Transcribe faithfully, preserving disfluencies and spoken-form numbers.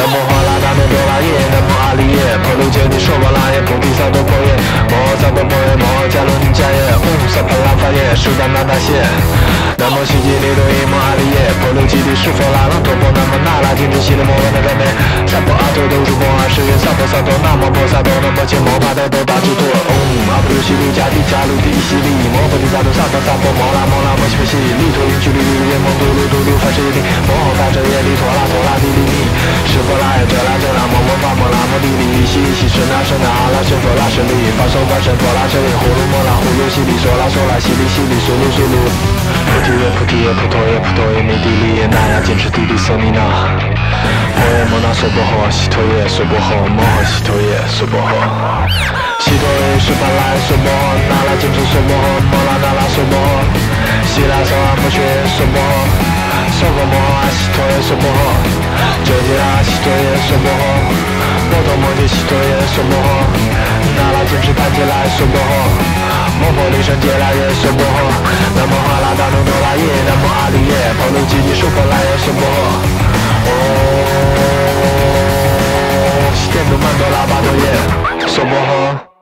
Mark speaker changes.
Speaker 1: 南无花拉达诺多拉耶，南无阿里耶，婆卢揭尼娑婆拉耶，菩提萨埵婆耶，摩萨婆婆耶，摩迦伦迦耶，嗡萨帕拉法耶，苏达那达谢。南无悉吉利多伊摩阿里耶，婆卢基地释佛拉朗陀婆，南无那拉金智悉利摩诃那伽美，萨婆阿多多如波阿世耶，萨婆萨多那摩婆萨多南无揭摩巴德多巴智多，嗡阿婆卢悉利迦帝迦卢帝悉利摩婆提萨多萨婆萨婆摩拉摩拉摩西婆西，利陀云居利利耶蒙多卢多卢法世耶利，摩诃法者耶利陀拉陀拉帝利利，释佛拉耶遮拉遮拉摩摩法摩拉摩帝利悉利悉舍那舍那阿拉舍佛拉舍利，法手法身佛拉舍利，呼噜摩拉呼噜悉利娑拉娑拉悉利悉利苏噜苏噜。菩提耶菩提耶菩陀耶菩陀耶弥帝利耶那呀坚持帝利瑟弥那，婆耶摩那娑婆诃，悉陀耶娑婆诃，摩诃悉陀耶娑婆诃，悉陀耶释法拉耶娑婆诃，那拉坚持娑婆诃，摩拉那拉娑婆诃，悉拉萨阿摩揭娑婆诃，娑婆摩诃悉陀耶娑婆诃，遮吉拉悉陀耶娑婆诃，摩多摩揭悉陀耶娑婆诃，那拉坚持盘揭拉耶娑婆诃，摩婆利胜揭拉耶娑婆诃，南无哈拉达努多拉耶，南无阿里耶，婆卢基地娑婆拉耶娑婆诃，哦，西天都曼多拉巴多耶娑婆诃。